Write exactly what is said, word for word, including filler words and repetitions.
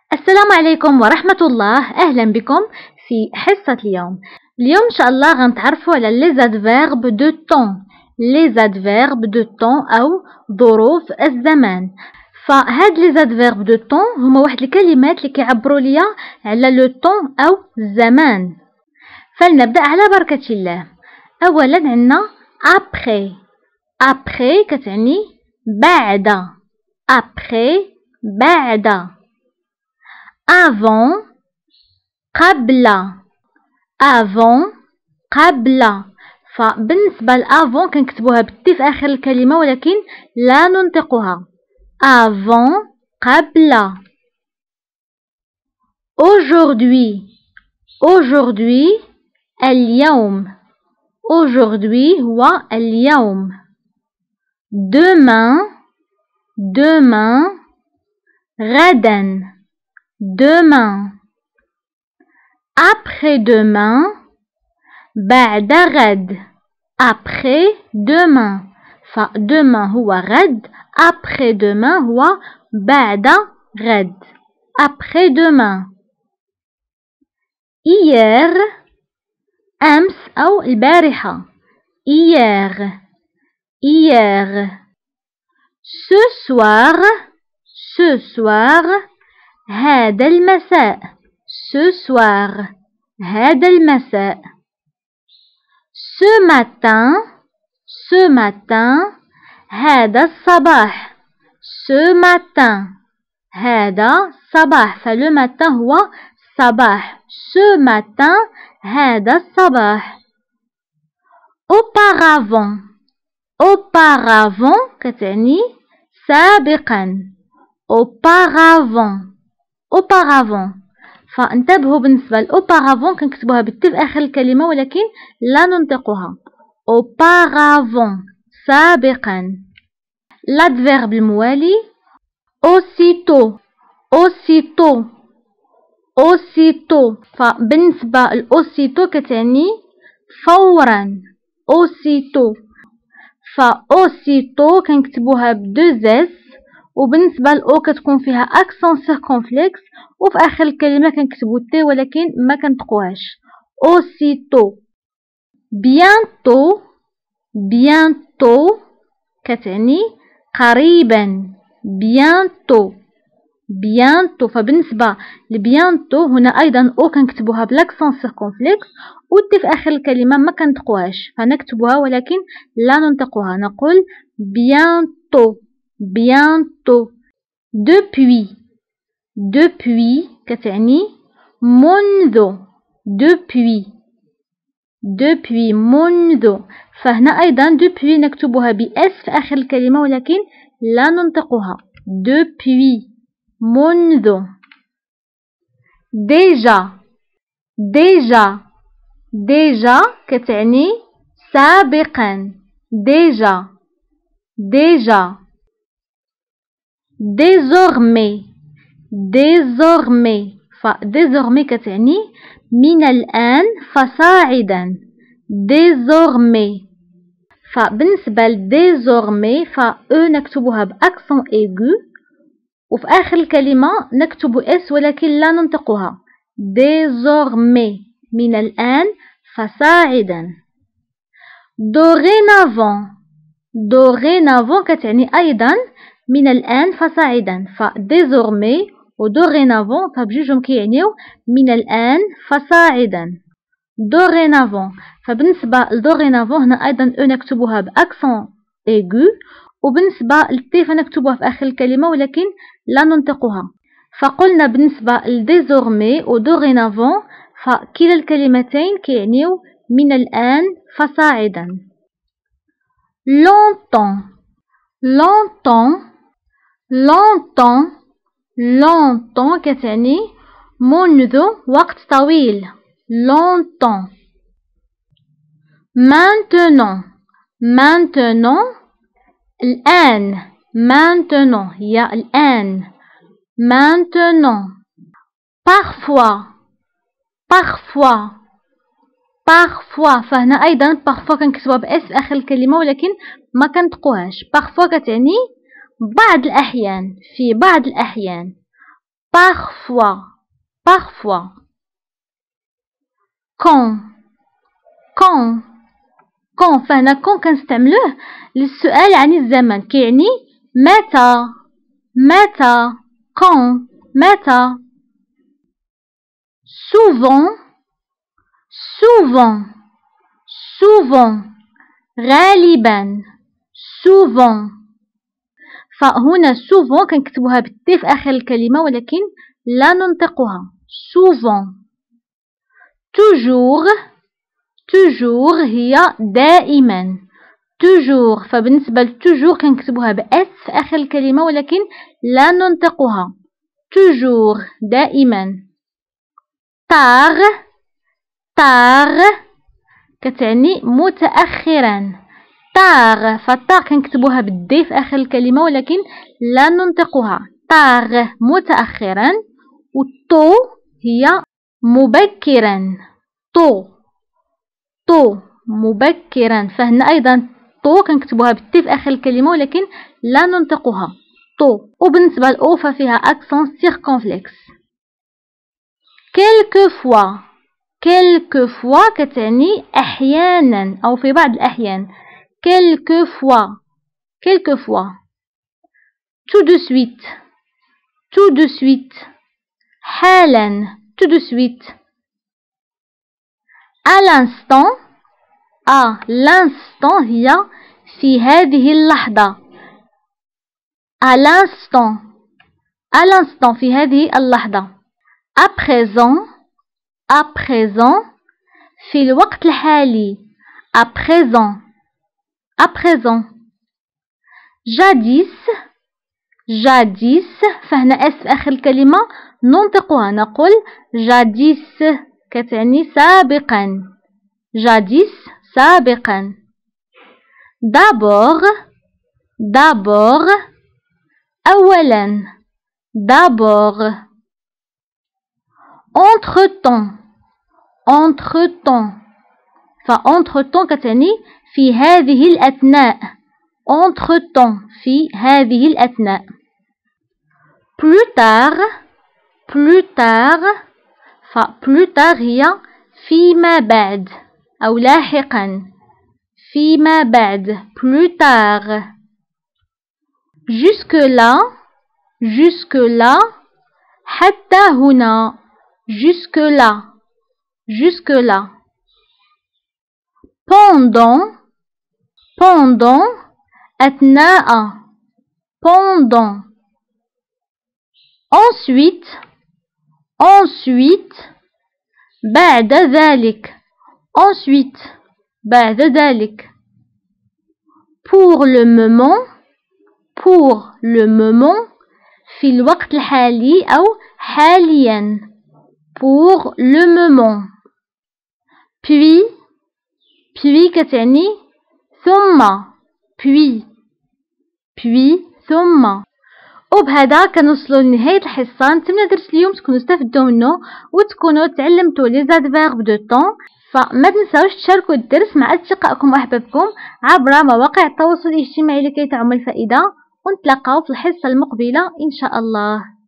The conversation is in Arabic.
السلام عليكم ورحمة الله. أهلا بكم في حصة اليوم. اليوم إن شاء الله غنتعرفوا على les adverbes de temps les adverbes de temps أو ظروف الزمان. فهاد les adverbes de temps هما واحد الكلمات اللي كيعبروا ليا على le temps أو الزمان. فلنبدأ على بركة الله. أولا عندنا après après كتعني بعد après بعد avant قبل avant قبل. فبالنسبة لافون كنكتبوها بالتي في آخر الكلمة ولكن لا ننطقها. avant قبل. aujourd'hui aujourd'hui اليوم aujourd'hui هو اليوم. demain demain غدا demain. après-demain بعد غد après demain. ف demain هو غد après-demain هو بعد غد après-demain. hier أمس أو البارحة hier hier. ce soir ce soir هذا المساء ce soir هذا المساء. ce matin ce matin هذا الصباح ce matin هذا صباح. فلو matin هو صباح ce matin هذا الصباح. auparavant auparavant كتعني سابقا auparavant auparavant. فانتبهوا بالنسبة لأوبارافون كنكتبوها بالتي في آخر الكلمة ولكن لا ننطقها. auparavant سابقا. l'adverbe الموالي aussitôt aussitôt aussitôt. فبالنسبة لأوسيتو كتعني فورا aussitôt. فأوسيتو كنكتبوها بدو زيس وبالنسبة لأو كتكون فيها أكسون سيركونفلكس وفي آخر الكلمة كنكتبو تي ولكن ما كنطقوهاش. aussitôt. bientôt bientôt كتعني قريبا bientôt bientôt. فبالنسبة لبيانتو هنا أيضا أو كنكتبوها بلاكسون سيركونفلكس والتي في آخر الكلمة ما كنطقوهاش فنكتبوها ولكن لا ننطقوها. نقول bientôt bientôt. depuis depuis كتعني منذ depuis depuis منذ. فهنا أيضا depuis نكتبوها بأس في آخر الكلمة ولكن لا ننطقها. depuis منذ. déjà déjà déjà كتعني سابقا déjà déjà. désormais désormais. ف désormais كتعني من الآن فصاعدا désormais. فبالنسبة ل désormais ف أو نكتبوها بأكسون إيغو وفي آخر الكلمة نكتب اس ولكن لا ننطقها. désormais من الآن فصاعدا. dorénavant dorénavant كتعني أيضا من الآن فصاعدا. ف désormais و dorénavant فبجوجهم كيعنيو من الآن فصاعدا dorénavant. فبالنسبة ل dorénavant هنا أيضا أو نكتبوها بأكسون إيغو وبالنسبة للتي فنكتبوها في آخر الكلمة ولكن لا ننطقها. فقلنا بالنسبة لديزورمي و دوغينافون فكلا الكلمتين كيعنيو من الآن فصاعدا. longtemps longtemps longtemps longtemps كتعني منذ وقت طويل longtemps. maintenant maintenant الآن maintenant هي الآن maintenant. parfois parfois parfois فهنا أيضا parfois كنكتبوها بإس في آخر الكلمة ولكن ما كنطقوهاش. parfois كتعني بعض الأحيان في بعض الأحيان parfois parfois quand quand quand فهنا quand كنستعملوه للسؤال عن الزمن كيعني متى متى quand متى souvent souvent souvent غالبا souvent فهنا souvent كنكتبوها بالتي في آخر الكلمة ولكن لا ننطقها souvent toujours toujours هي دائما toujours فبالنسبة ل toujours كنكتبوها بأس في آخر الكلمة ولكن لا ننطقها toujours دائما tard tard كتعني متأخرا tard فتار كنكتبوها بالدي في آخر الكلمة ولكن لا ننطقها tard متأخرا والطو هي مبكرا طو طو مبكرا فهنا أيضا طو كنكتبوها بالتي في آخر الكلمة ولكن لا ننطقها طو وبالنسبة لأو ففيها أكسون سيركونفلكس quelquefois quelquefois كتعني أحيانا أو في بعض الأحيان quelquefois quelquefois tout de suite tout de suite حالا tout de suite à l'instant à l'instant هي في هذه اللحظة à l'instant à l'instant في هذه اللحظة à présent à présent في الوقت الحالي à présent à présent jadis jadis فهنا اس في آخر الكلمة ننطقها نقول jadis كتعني سابقا jadis سابقا d'abord d'abord أولا d'abord entre-temps entre-temps فentre-temps كتعني في هذه الأثناء entre-temps في هذه الأثناء plus tard plus tard ف plus tard هي فيما بعد أو لاحقا فيما بعد plus tard jusque là jusque là حتى هنا jusque là jusque là pendant pendant أثناء pendant ensuite ensuite بعد ذلك ensuite بعد ذلك pour le moment pour le moment في الوقت الحالي أو حاليا pour le moment puis puis كتعني ثم puis puis ثم وبهذا كنوصلوا لنهاية الحصة. نتمنى درس اليوم تكونوا استفدتوا منه وتكونوا تعلمتوا لي زاد فيرب دو طون. فما تنساوش تشاركوا الدرس مع أصدقائكم وأحبابكم عبر مواقع التواصل الاجتماعي لكي تعم الفائدة، ونتلاقاو في الحصة المقبلة إن شاء الله.